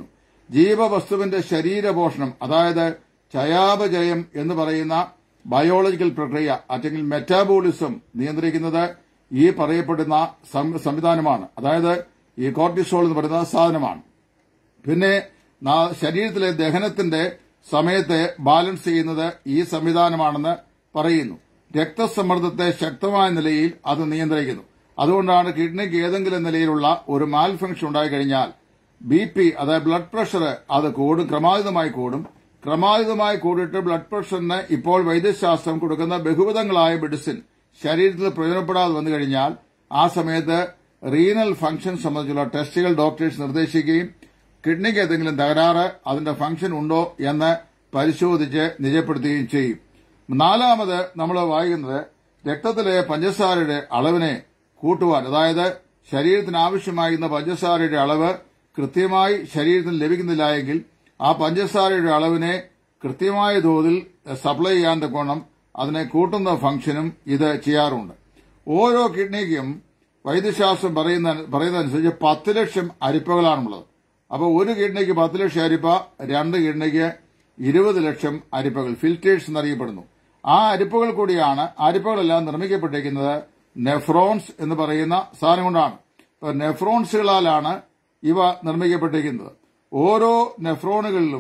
[SPEAKER 1] ജീവവസ്തുവിന്റെ ശരീരപോഷണം, അതായത് ചയാപചയം എന്ന് പറയുന്ന ബയോളജിക്കൽ പ്രക്രിയ അല്ലെങ്കിൽ മെറ്റാബോളിസം നിയന്ത്രിക്കുന്നത് ഈ പറയപ്പെടുന്ന സംവിധാനമാണ്. അതായത് ഈ കോർട്ടിസോൾ എന്ന് പറയുന്ന സാധനമാണ്. പിന്നെ ശരീരത്തിലെ ദഹനത്തിന്റെ സമയത്തെ ബാലൻസ് ചെയ്യുന്നത് ഈ സംവിധാനമാണെന്ന് പറയുന്നു. രക്തസമ്മർദ്ദത്തെ ശക്തമായ നിലയിൽ അത് നിയന്ത്രിക്കുന്നു. അതുകൊണ്ടാണ് കിഡ്നിക്ക് ഏതെങ്കിലും നിലയിലുള്ള ഒരു മാൽഫങ്ഷൻ ഉണ്ടായിക്കഴിഞ്ഞാൽ BP, അതായത് ബ്ലഡ് പ്രഷർ, അത് കൂടും, ക്രമാതീതമായി കൂടും. ക്രമാതീതമായി കൂടിയിട്ട് ബ്ലഡ് പ്രഷറിന് ഇപ്പോൾ വൈദ്യശാസ്ത്രം കൊടുക്കുന്ന ബഹുവിധങ്ങളായ മെഡിസിൻ ശരീരത്തിൽ പ്രയോജനപ്പെടാതെ വന്നു കഴിഞ്ഞാൽ ആ സമയത്ത് റീനൽ ഫംഗ്ഷൻ സംബന്ധിച്ചുള്ള ടെസ്റ്റുകൾ ഡോക്ടേഴ്സ് നിർദ്ദേശിക്കുകയും കിഡ്നിക്ക് ഏതെങ്കിലും തകരാറ്, അതിന്റെ ഫംഗ്ഷൻ ഉണ്ടോ എന്ന് പരിശോധിച്ച് നിജപ്പെടുത്തുകയും ചെയ്യും. നാലാമത് നമ്മൾ വായിക്കുന്നത് രക്തത്തിലെ പഞ്ചസാരയുടെ അളവിനെ കൂട്ടുവാൻ, അതായത് ശരീരത്തിന് ആവശ്യമായിരുന്ന പഞ്ചസാരയുടെ അളവ് കൃത്യമായി ശരീരത്തിന് ലഭിക്കുന്നില്ല എങ്കിൽ ആ പഞ്ചസാരയുടെ അളവിനെ കൃത്യമായ തോതിൽ സപ്ലൈ ചെയ്യാൻ തക്കോണം അതിനെ കൂട്ടുന്ന ഫംഗ്ഷനും ഇത് ചെയ്യാറുണ്ട്. ഓരോ കിഡ്നിക്കും വൈദ്യശാസ്ത്രം പറയുന്നതനുസരിച്ച് 10 ലക്ഷം അരിപ്പകളാണുള്ളത്. അപ്പോൾ ഒരു കിഡ്നിക്ക് 10 ലക്ഷം അരിപ്പ, 2 കിഡ്നിക്ക് 20 ലക്ഷം അരിപ്പകൾ, ഫിൽറ്റേഴ്സ് എന്നറിയപ്പെടുന്നു. ആ അരിപ്പകൾ കൂടിയാണ്, അരിപ്പകളെല്ലാം നിർമ്മിക്കപ്പെട്ടിരിക്കുന്നത് നെഫ്രോൺസ് എന്ന് പറയുന്ന സാധനം കൊണ്ടാണ്. നെഫ്രോൺസുകളാലാണ് ഇവ നിർമ്മിക്കപ്പെട്ടിരിക്കുന്നത്. ഓരോ നെഫ്രോണുകളിലും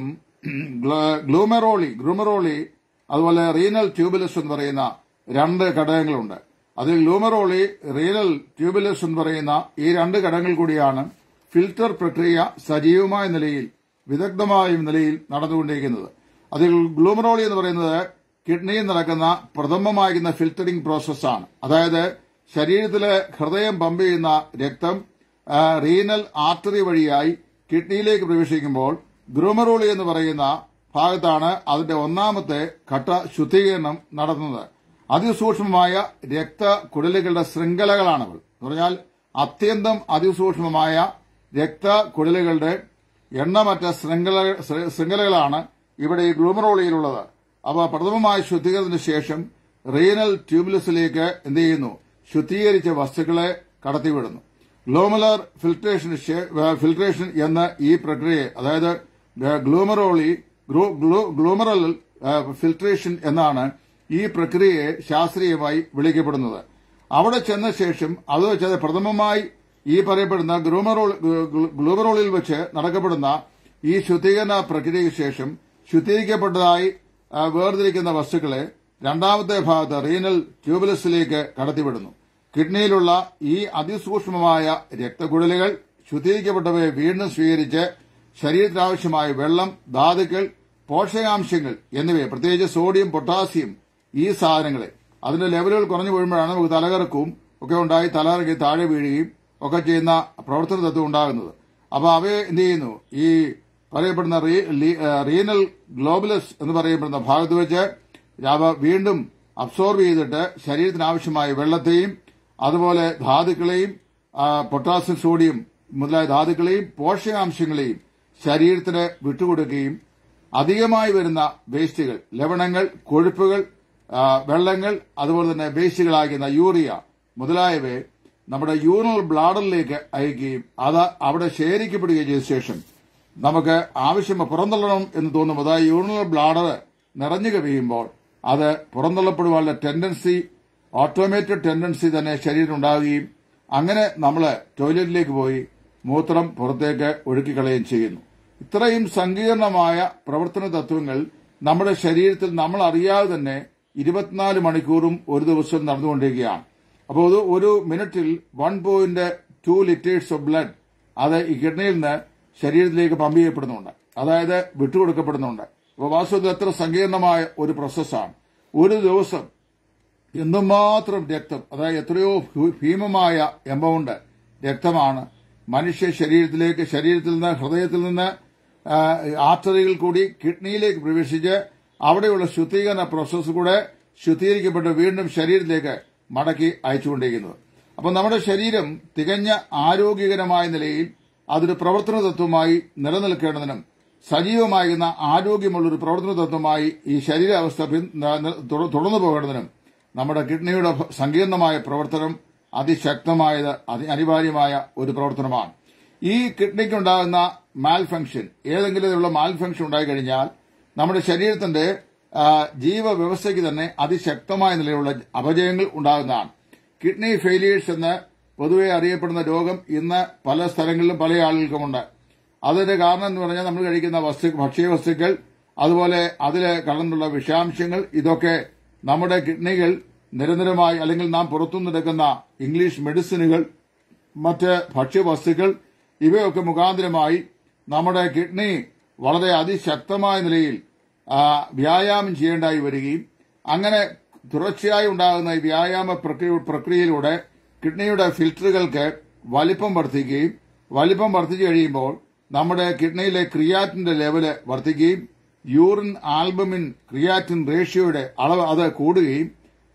[SPEAKER 1] ഗ്ലൂമെറോളി അതുപോലെ റീനൽ ട്യൂബുലസ് എന്ന് പറയുന്ന 2 ഘടകങ്ങളുണ്ട്. അതിൽ ഗ്ലൂമെറോളി, റീനൽ ട്യൂബുലസ് എന്ന് പറയുന്ന ഈ 2 ഘടകങ്ങൾ കൂടിയാണ് ഫിൽറ്റർ പ്രക്രിയ സജീവമായ നിലയിൽ, വിദഗ്ധമായ നിലയിൽ നടന്നുകൊണ്ടിരിക്കുന്നത്. അതിൽ ഗ്ലൂമെറോളി എന്ന് പറയുന്നത് കിഡ്നിയിൽ നടക്കുന്ന പ്രഥമമായിരുന്ന ഫിൽറ്ററിംഗ് പ്രോസസ്സാണ്. അതായത് ശരീരത്തിലെ ഹൃദയം പമ്പ് ചെയ്യുന്ന രക്തം റീനൽ ആർട്ടറി വഴിയായി കിഡ്നിയിലേക്ക് പ്രവേശിക്കുമ്പോൾ ഗ്ലൂമെറോളി എന്ന് പറയുന്ന ഭാഗത്താണ് അതിന്റെ ഒന്നാമത്തെ ഘട്ട ശുദ്ധീകരണം നടത്തുന്നത്. അതിസൂക്ഷ്മമായ രക്തക്കുഴലുകളുടെ ശൃംഖലകളാണവൾ. എന്ന് പറഞ്ഞാൽ അത്യന്തം അതിസൂക്ഷ്മമായ രക്തക്കുഴലുകളുടെ എണ്ണമറ്റ ശൃംഖലകളാണ് ഇവിടെ ഈ ഗ്ലൂമെറോളിയിലുള്ളത്. അവ പ്രഥമമായ ശുദ്ധീകരണത്തിന് ശേഷം റീനൽ ട്യൂബുലസിലേക്ക് എന്ത് ചെയ്യുന്നു? ശുദ്ധീകരിച്ച വസ്തുക്കളെ കടത്തിവിടുന്നു. ഗ്ലോമലർ ഫിൽട്രേഷൻ എന്ന ഈ പ്രക്രിയയെ, അതായത് ഗ്ലൂമറൽ ഫിൽട്രേഷൻ എന്നാണ് ഈ പ്രക്രിയയെ ശാസ്ത്രീയമായി വിളിക്കപ്പെടുന്നത്. അവിടെ ചെന്ന ശേഷം അത് വെച്ച് പ്രഥമമായി ഈ പറയപ്പെടുന്ന ഗ്ലൂമറോളിൽ വെച്ച് നടക്കപ്പെടുന്ന ഈ ശുദ്ധീകരണ പ്രക്രിയയ്ക്ക് ശേഷം ശുദ്ധീകരിക്കപ്പെട്ടതായി വേർതിരിക്കുന്ന വസ്തുക്കളെ രണ്ടാമത്തെ ഭാഗത്ത് റീനൽ ട്യൂബുലസിലേക്ക് കടത്തിവിടുന്നു. കിഡ്നിയിലുള്ള ഈ അതിസൂക്ഷ്മമായ രക്തക്കുഴലുകൾ ശുദ്ധീകരിക്കപ്പെട്ടവയെ വീണ്ടും സ്വീകരിച്ച് ശരീരത്തിനാവശ്യമായ വെള്ളം, ധാതുക്കൾ, പോഷകാംശങ്ങൾ എന്നിവയെ, പ്രത്യേകിച്ച് സോഡിയം, പൊട്ടാസ്യം, ഈ സാധനങ്ങളെ അതിന്റെ ലെവലുകൾ കുറഞ്ഞു വീഴുമ്പോഴാണ് നമുക്ക് തലകറക്കവും ഒക്കെ ഉണ്ടായി തലകറക്കി താഴെ വീഴുകയും ഒക്കെ ചെയ്യുന്ന പ്രവർത്തന തത്വം ഉണ്ടാകുന്നത്. അപ്പോൾ അവയെ എന്ത് ചെയ്യുന്നു? ഈ പറയപ്പെടുന്ന റീനൽ ഗ്ലോബുലസ് എന്ന് പറയപ്പെടുന്ന ഭാഗത്ത് വെച്ച് അവ വീണ്ടും അബ്സോർബ് ചെയ്തിട്ട് ശരീരത്തിനാവശ്യമായ വെള്ളത്തെയും അതുപോലെ ധാതുക്കളെയും, പൊട്ടാസ്യം, സോഡിയം മുതലായ ധാതുക്കളെയും പോഷകാംശങ്ങളെയും ശരീരത്തിന് വിട്ടുകൊടുക്കുകയും അധികമായി വരുന്ന വേസ്റ്റുകൾ, ലവണങ്ങൾ, കൊഴുപ്പുകൾ, വെള്ളങ്ങൾ, അതുപോലെ തന്നെ വേസ്റ്റുകളാകുന്ന യൂറിയ മുതലായവയെ നമ്മുടെ യൂറിനൽ ബ്ലാഡറിലേക്ക് അയക്കുകയും അത് അവിടെ ശേഖരിക്കപ്പെടുകയും ചെയ്ത ശേഷം നമുക്ക് ആവശ്യം പുറന്തള്ളണം എന്ന് തോന്നും. അതായത് യൂറിനൽ ബ്ലാഡർ നിറഞ്ഞു കവിയുമ്പോൾ അത് പുറന്തള്ളപ്പെടുവാനുള്ള ടെൻഡൻസി, ഓട്ടോമേറ്റഡ് ടെൻഡൻസി തന്നെ ശരീരത്തിനുണ്ടാവുകയും അങ്ങനെ നമ്മൾ ടോയ്ലറ്റിലേക്ക് പോയി മൂത്രം പുറത്തേക്ക് ഒഴുക്കിക്കളയുകയും ചെയ്യുന്നു. ഇത്രയും സങ്കീർണമായ പ്രവർത്തന തത്വങ്ങൾ നമ്മുടെ ശരീരത്തിൽ നമ്മൾ അറിയാതെ തന്നെ 24 മണിക്കൂറും ഒരു ദിവസം നടന്നുകൊണ്ടിരിക്കുകയാണ്. അപ്പോൾ ഒരു മിനിറ്റിൽ 1.2 ലിറ്റേഴ്സ് ഓഫ് ബ്ലഡ് അത് ഈ കിഡ്നിയിൽ നിന്ന് ശരീരത്തിലേക്ക് പമ്പ് ചെയ്യപ്പെടുന്നുണ്ട്, അതായത് വിട്ടുകൊടുക്കപ്പെടുന്നുണ്ട്. അപ്പോൾ വാസ്തവത്തിൽ എത്ര സങ്കീർണമായ ഒരു പ്രോസസ്സാണ്. ഒരു ദിവസം എന്തുമാത്രം രക്തം, അതായത് എത്രയോ ഭീമമായ എമൗണ്ട് രക്തമാണ് മനുഷ്യ ശരീരത്തിൽ നിന്ന്, ഹൃദയത്തിൽ നിന്ന് ആർട്ടറികൾ കൂടി കിഡ്നിയിലേക്ക് പ്രവേശിച്ച് അവിടെയുള്ള ശുദ്ധീകരണ പ്രോസസ്സ് കൂടെ ശുദ്ധീകരിക്കപ്പെട്ട് വീണ്ടും ശരീരത്തിലേക്ക് മടക്കി അയച്ചുകൊണ്ടിരിക്കുന്നത്. അപ്പോൾ നമ്മുടെ ശരീരം തികഞ്ഞ ആരോഗ്യകരമായ നിലയിൽ അതൊരു പ്രവർത്തന തത്വമായി നിലനിൽക്കേണ്ടതിനും സജീവമാകുന്ന ആരോഗ്യമുള്ളൊരു പ്രവർത്തന തത്വമായി ഈ ശരീരാവസ്ഥ തുടർന്നു പോകേണ്ടതിനും നമ്മുടെ കിഡ്നിയുടെ സങ്കീർണമായ പ്രവർത്തനം അതിശക്തമായത് അനിവാര്യമായ ഒരു പ്രവർത്തനമാണ്. ഈ കിഡ്നിക്കുണ്ടാകുന്ന മാൽഫങ്ഷൻ, ഏതെങ്കിലും തരത്തിലുള്ള മാൽഫങ്ഷൻ ഉണ്ടായിക്കഴിഞ്ഞാൽ നമ്മുടെ ശരീരത്തിന്റെ ജീവവ്യവസ്ഥയ്ക്ക് തന്നെ അതിശക്തമായ നിലയിലുള്ള അപജയങ്ങൾ ഉണ്ടാകുന്നതാണ്. കിഡ്നി ഫെയിലിയേഴ്സ് എന്ന് പൊതുവെ അറിയപ്പെടുന്ന രോഗം ഇന്ന് പല സ്ഥലങ്ങളിലും പല ആളുകൾക്കുമുണ്ട്. അതിന്റെ കാരണം എന്ന് പറഞ്ഞാൽ നമ്മൾ കഴിക്കുന്ന ഭക്ഷ്യവസ്തുക്കൾ, അതുപോലെ അതിൽ കലർന്നുള്ള വിഷാംശങ്ങൾ, ഇതൊക്കെ നമ്മുടെ കിഡ്നികൾ നിരന്തരമായി, അല്ലെങ്കിൽ നാം പുറത്തുനിന്നെടുക്കുന്ന ഇംഗ്ലീഷ് മെഡിസിനുകൾ, മറ്റ് ഭക്ഷ്യവസ്തുക്കൾ, ഇവയൊക്കെ മുഖാന്തരമായി നമ്മുടെ കിഡ്നി വളരെ അതിശക്തമായ നിലയിൽ വ്യായാമം ചെയ്യേണ്ടായി വരികയും അങ്ങനെ തുടർച്ചയായി ഉണ്ടാകുന്ന ഈ വ്യായാമ പ്രക്രിയയിലൂടെ കിഡ്നിയുടെ ഫിൽറ്ററുകൾക്ക് വലിപ്പം വർദ്ധിക്കുകയും വലിപ്പം വർദ്ധിച്ചു കഴിയുമ്പോൾ നമ്മുടെ കിഡ്നിയിലെ ക്രിയാറ്റിന്റെ ലെവല് വർദ്ധിക്കുകയും യൂറിൻ ആൽബുമിൻ ക്രിയാറ്റിൻ റേഷ്യോയുടെ അളവ് അത് കൂടുകയും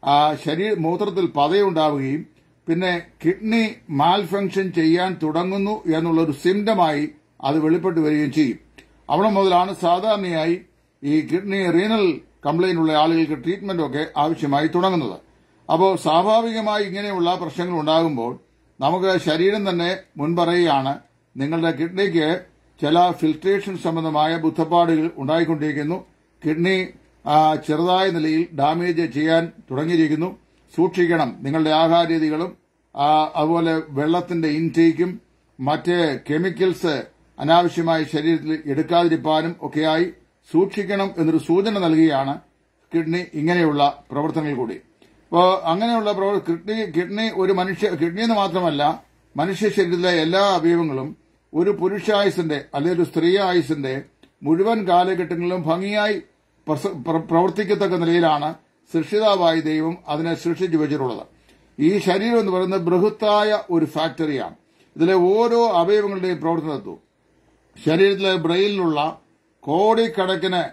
[SPEAKER 1] മൂത്രത്തിൽ പതയുണ്ടാവുകയും പിന്നെ കിഡ്നി മാൽഫങ്ഷൻ ചെയ്യാൻ തുടങ്ങുന്നു എന്നുള്ളൊരു സിംറ്റമായി അത് വെളിപ്പെട്ടു വരികയും ചെയ്യും. അവിടെ മുതലാണ് സാധാരണയായി ഈ കിഡ്നി റീനൽ കംപ്ലൈന്റ് ഉള്ള ആളുകൾക്ക് ട്രീറ്റ്മെന്റ് ഒക്കെ ആവശ്യമായി തുടങ്ങുന്നത്. അപ്പോൾ സ്വാഭാവികമായി ഇങ്ങനെയുള്ള പ്രശ്നങ്ങൾ ഉണ്ടാകുമ്പോൾ നമുക്ക് ശരീരം തന്നെ മുൻപറയുകയാണ്, നിങ്ങളുടെ കിഡ്നിക്ക് ചില ഫിൽട്രേഷൻ സംബന്ധമായ ബുദ്ധപ്പാടുകൾ ഉണ്ടായിക്കൊണ്ടിരിക്കുന്നു, കിഡ്നി ചെറുതായ നിലയിൽ ഡാമേജ് ചെയ്യാൻ തുടങ്ങിയിരിക്കുന്നു, സൂക്ഷിക്കണം. നിങ്ങളുടെ ആഹാരരീതികളും അതുപോലെ വെള്ളത്തിന്റെ ഇൻടേക്കും മറ്റ് കെമിക്കൽസ് അനാവശ്യമായി ശരീരത്തിൽ എടുക്കാതിരിക്കാനും ഒക്കെയായി സൂക്ഷിക്കണം എന്നൊരു സൂചന നൽകുകയാണ് കിഡ്നി ഇങ്ങനെയുള്ള പ്രവർത്തനങ്ങൾ കൂടി. അപ്പോൾ അങ്ങനെയുള്ള കിഡ്നി കിഡ്നി എന്ന് മാത്രമല്ല, മനുഷ്യ ശരീരത്തിലെ എല്ലാ അവയവങ്ങളും ഒരു പുരുഷായുസിന്റെ അല്ലെങ്കിൽ ഒരു സ്ത്രീ ആയുസിന്റെ മുഴുവൻ കാലഘട്ടങ്ങളിലും ഭംഗിയായി പ്രവർത്തിക്കത്തക്ക നിലയിലാണ് സൃഷ്ടിതാവായ ദൈവം അതിനെ സൃഷ്ടിച്ചു വെച്ചിട്ടുള്ളത്. ഈ ശരീരം എന്ന് പറയുന്നത് ബൃഹത്തായ ഒരു ഫാക്ടറിയാണ്. ഇതിലെ ഓരോ അവയവങ്ങളുടെയും പ്രവർത്തനത്വം, ശരീരത്തിലെ ബ്രെയിനിലുള്ള കോടിക്കണക്കിന്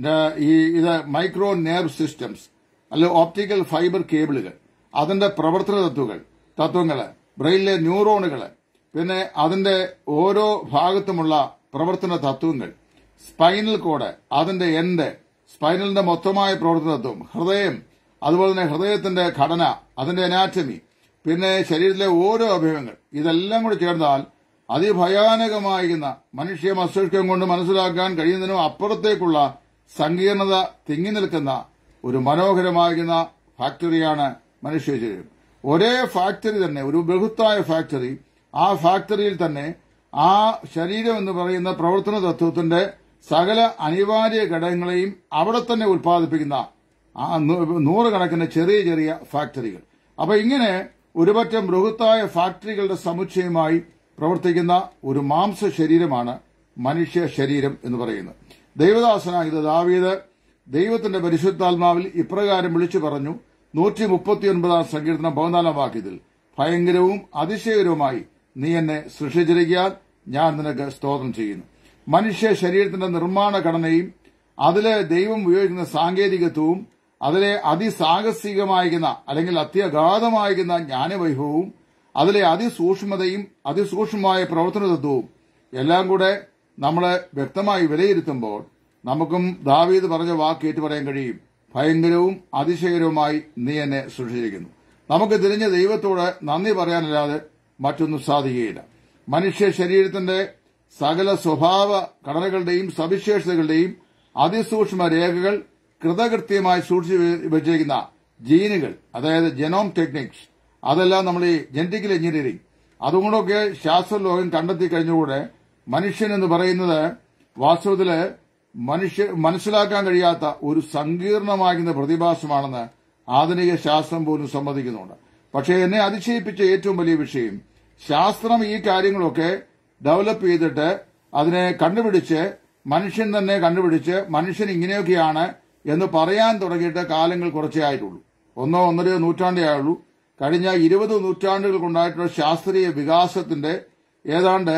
[SPEAKER 1] ഇത് മൈക്രോ നെർവ് സിസ്റ്റംസ് അല്ലെങ്കിൽ ഓപ്റ്റിക്കൽ ഫൈബർ കേബിളുകൾ, അതിന്റെ പ്രവർത്തന തത്വങ്ങൾ, ബ്രെയിനിലെ ന്യൂറോണുകൾ, പിന്നെ അതിന്റെ ഓരോ ഭാഗത്തുമുള്ള പ്രവർത്തന തത്വങ്ങൾ, സ്പൈനൽ കോഡ്, അതിന്റെ എൻഡ്, സ്പൈനലിന്റെ മൊത്തമായ പ്രവർത്തന തത്വം, ഹൃദയം, അതുപോലെ തന്നെ ഹൃദയത്തിന്റെ ഘടന, അതിന്റെ അനാറ്റമി, പിന്നെ ശരീരത്തിലെ ഓരോ അവയവങ്ങൾ, ഇതെല്ലാം കൂടി ചേർന്നാൽ അതിഭയാനകമായിരുന്ന മനുഷ്യ മസ്തിഷ്കം കൊണ്ട് മനസ്സിലാക്കാൻ കഴിയുന്നതിനും അപ്പുറത്തേക്കുള്ള സങ്കീർണത തിങ്ങി നിൽക്കുന്ന ഒരു മനോഹരമാകുന്ന ഫാക്ടറിയാണ് മനുഷ്യ ശരീരം. ഒരേ ഫാക്ടറി തന്നെ, ഒരു ബൃഹത്തായ ഫാക്ടറി. ആ ഫാക്ടറിയിൽ തന്നെ ആ ശരീരം എന്ന് പറയുന്ന പ്രവർത്തന തത്വത്തിന്റെ സകല അനിവാര്യ ഘടകങ്ങളെയും അവിടെ തന്നെ ഉൽപ്പാദിപ്പിക്കുന്ന നൂറുകണക്കിന് ചെറിയ ചെറിയ ഫാക്ടറികൾ. അപ്പൊ ഇങ്ങനെ ഒരുപറ്റം ബൃഹത്തായ ഫാക്ടറികളുടെ സമുച്ചയമായി പ്രവർത്തിക്കുന്ന ഒരു മാംസ ശരീരമാണ് മനുഷ്യ ശരീരം എന്ന് പറയുന്നത്. ദൈവദാസനായ ദാവീദ് ദൈവത്തിന്റെ പരിശുദ്ധാത്മാവിൽ ഇപ്രകാരം വിളിച്ചു പറഞ്ഞു, 139 സങ്കീർത്തനം 14 വാക്യത്തിൽ, ഭയങ്കരവും അതിശയകരവുമായി നീ എന്നെ സൃഷ്ടിച്ചിരിക്കാൻ ഞാൻ നിനക്ക് സ്തോത്രം ചെയ്യുന്നു. മനുഷ്യ ശരീരത്തിന്റെ നിർമ്മാണ ഘടനയും അതിലെ ദൈവം ഉപയോഗിക്കുന്ന സാങ്കേതികത്വവും അതിലെ അതിസാഹസികമായിരിക്കുന്ന അല്ലെങ്കിൽ അത്യഗാധമായിരിക്കുന്ന ജ്ഞാനവൈഭവവും അതിലെ അതിസൂക്ഷ്മതയും അതിസൂക്ഷ്മമായ പ്രവർത്തന തത്വവും എല്ലാം കൂടെ നമ്മളെ വ്യക്തമായി വിലയിരുത്തുമ്പോൾ നമുക്കും ദാവീദ് പറഞ്ഞ വാക്ക് ഏറ്റുപറയാൻ കഴിയും, ഭയങ്കരവും അതിശയകരവുമായി നീ എന്നെ സൃഷ്ടിച്ചിരിക്കുന്നു. നമുക്ക് തിരിഞ്ഞ ദൈവത്തോട് നന്ദി പറയാനല്ലാതെ മറ്റൊന്നും സാധിക്കുകയില്ല. മനുഷ്യ ശരീരത്തിന്റെ സകല സ്വഭാവ ഘടനകളുടെയും സവിശേഷതകളുടെയും അതിസൂക്ഷ്മ രേഖകൾ കൃതകൃത്യമായി സൂക്ഷിച്ചു വെച്ചിരിക്കുന്ന ജീനുകൾ, അതായത് ജനോം ടെക്നിക്സ്, അതെല്ലാം നമ്മൾ ഈ ജനറ്റിക്കൽ എഞ്ചിനീയറിംഗ് അതുകൊണ്ടൊക്കെ ശാസ്ത്രലോകം കണ്ടെത്തി കഴിഞ്ഞുകൂടെ മനുഷ്യൻ എന്ന് പറയുന്നത് വാസ്തവത്തില് മനസ്സിലാക്കാൻ കഴിയാത്ത ഒരു സങ്കീർണമാകുന്ന പ്രതിഭാസമാണെന്ന് ആധുനിക ശാസ്ത്രം പോലും സമ്മതിക്കുന്നുണ്ട്. പക്ഷേ എന്നെ അതിശയിപ്പിച്ച ഏറ്റവും വലിയ വിഷയം, ശാസ്ത്രം ഈ കാര്യങ്ങളൊക്കെ ഡെവലപ്പ് ചെയ്തിട്ട് അതിനെ കണ്ടുപിടിച്ച് മനുഷ്യൻ തന്നെ കണ്ടുപിടിച്ച് മനുഷ്യൻ ഇങ്ങനെയൊക്കെയാണ് എന്ന് പറയാൻ തുടങ്ങിയിട്ട് കാലങ്ങൾ കുറച്ചേ ആയിട്ടുള്ളൂ. 1-1.5 നൂറ്റാണ്ടേ ആയുള്ളൂ. കഴിഞ്ഞ 20 നൂറ്റാണ്ടുകൾ കൊണ്ടായിട്ടുള്ള ശാസ്ത്രീയ വികാസത്തിന്റെ ഏതാണ്ട്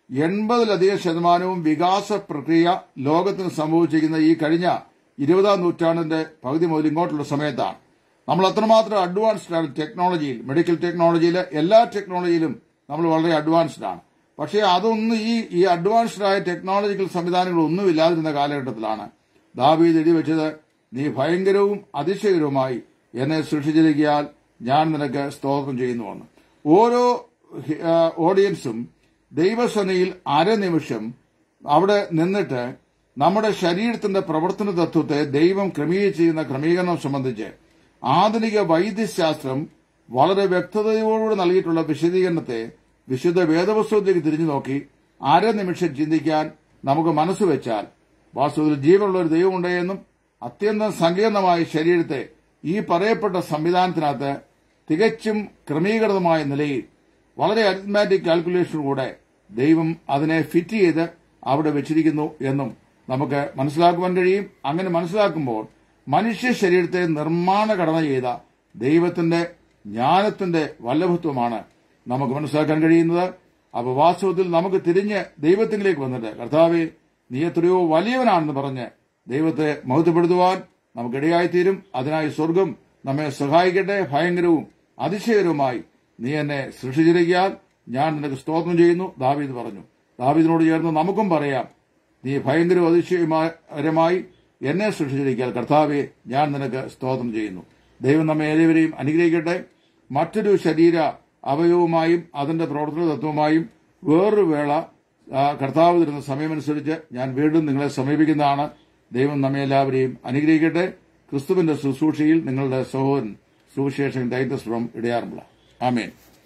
[SPEAKER 1] 80% വികാസ പ്രക്രിയ ലോകത്തിന് സംഭവിച്ചിരിക്കുന്ന ഈ കഴിഞ്ഞ 20ാം നൂറ്റാണ്ടിന്റെ പകുതി മുതൽ ഇങ്ങോട്ടുള്ള സമയത്താണ്. നമ്മൾ അത്രമാത്രം അഡ്വാൻസ്ഡ് ആണ് ടെക്നോളജിയിൽ, മെഡിക്കൽ ടെക്നോളജിയിൽ, എല്ലാ ടെക്നോളജിയിലും നമ്മൾ വളരെ അഡ്വാൻസ്ഡ് ആണ്. പക്ഷേ അതൊന്നും ഈ അഡ്വാൻസ്ഡ് ആയ ടെക്നോളജിക്കൽ സംവിധാനങ്ങളൊന്നും ഇല്ലാതിരുന്ന കാലഘട്ടത്തിലാണ് ദാവീദ് എഴുതി വെച്ചത്, നീ ഭയങ്കരവും അതിശയകരവുമായി എന്നെ സൃഷ്ടിച്ചിരിക്കാൻ ഞാൻ നിനക്ക് സ്തോത്രം ചെയ്യുന്നുവെന്ന്. ഓരോ ഓഡിയൻസും ദൈവസേനയിൽ അരനിമിഷം അവിടെ നിന്നിട്ട് നമ്മുടെ ശരീരത്തിന്റെ പ്രവർത്തന തത്വത്തെ ദൈവം ചെയ്യുന്ന ക്രമീകരണം സംബന്ധിച്ച് ആധുനിക വൈദ്യശാസ്ത്രം വളരെ വ്യക്തതയോടുകൂടി നൽകിയിട്ടുള്ള വിശദീകരണത്തെ വിശുദ്ധ വേദപുസ്തകത്തിലേക്ക് തിരിഞ്ഞു നോക്കി അരനിമിഷം ചിന്തിക്കാൻ നമുക്ക് മനസ്സുവെച്ചാൽ വാസ്തവത്തിൽ ജീവനുള്ള ഒരു ദൈവമുണ്ടെന്നും അത്യന്തം സങ്കീർണമായ ശരീരത്തെ ഈ പറയപ്പെട്ട സംവിധാനത്തിനകത്ത് തികച്ചും ക്രമീകൃതമായ നിലയിൽ വളരെ അരിത്മാറ്റിക് കാൽക്കുലേഷനിലൂടെ ദൈവം അതിനെ ഫിറ്റ് ചെയ്ത് അവിടെ വെച്ചിരിക്കുന്നു എന്നും നമുക്ക് മനസ്സിലാക്കുവാൻ കഴിയും. അങ്ങനെ മനസ്സിലാക്കുമ്പോൾ മനുഷ്യ ശരീരത്തെ നിർമ്മാണ ഘടന ചെയ്ത ദൈവത്തിന്റെ ജ്ഞാനത്തിന്റെ വല്ലഭത്വമാണ് നമുക്ക് മനസ്സിലാക്കാൻ കഴിയുന്നത്. അപ്പോൾ വാസ്തവത്തിൽ നമുക്ക് തിരിഞ്ഞ് ദൈവത്തിലേക്ക് വന്നിട്ട് കർത്താവേ നീ എത്രയോ വലിയവനാണെന്ന് പറഞ്ഞ് ദൈവത്തെ മഹത്വപ്പെടുത്തുവാൻ നമുക്കിടയായിത്തീരും. അതിനായി സ്വർഗം നമ്മെ സഹായിക്കട്ടെ. ഭയങ്കരവും അതിശയകരവുമായി നീ എന്നെ സൃഷ്ടിച്ചിരിക്കാൻ ഞാൻ നിനക്ക് സ്തോത്രം ചെയ്യുന്നു ദാവീദ് പറഞ്ഞു. ദാവീദിനോട് ചേർന്ന് നമുക്കും പറയാം, നീ ഭയങ്കരവും അതിശയകരമായി എന്നെ സൃഷ്ടിച്ചിരിക്കാൻ കർത്താവെ ഞാൻ നിനക്ക് സ്തോത്രം ചെയ്യുന്നു. ദൈവം നമ്മെ ഏവരെയും അനുഗ്രഹിക്കട്ടെ. മറ്റൊരു ശരീര അവയവുമായും അതിന്റെ പ്രവർത്തന തത്വമായും വേറൊരു വേള കർത്താവ് തരുന്ന സമയമനുസരിച്ച് ഞാൻ വീണ്ടും നിങ്ങളെ സമീപിക്കുന്നതാണ്. ദൈവം നമ്മെ എല്ലാവരെയും അനുഗ്രഹിക്കട്ടെ. ക്രിസ്തുവിന്റെ ശുശ്രൂഷയിൽ നിങ്ങളുടെ സഹോദരൻ സുവിശേഷൻ ടൈറ്റസ് ഫ്രം ഇടയാറുമുള്ള. ആമേൻ.